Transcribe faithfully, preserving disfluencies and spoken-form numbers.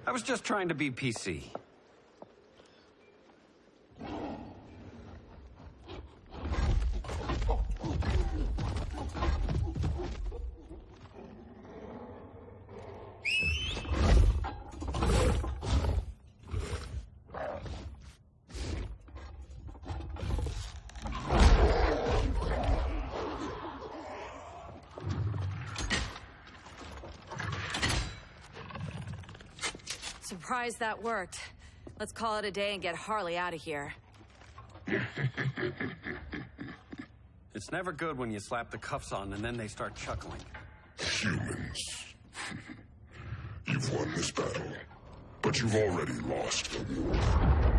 I was just trying to be P C. Surprised that worked. Let's call it a day and get Harley out of here. It's never good when you slap the cuffs on and then they start chuckling. Humans. You've won this battle, but you've already lost the war.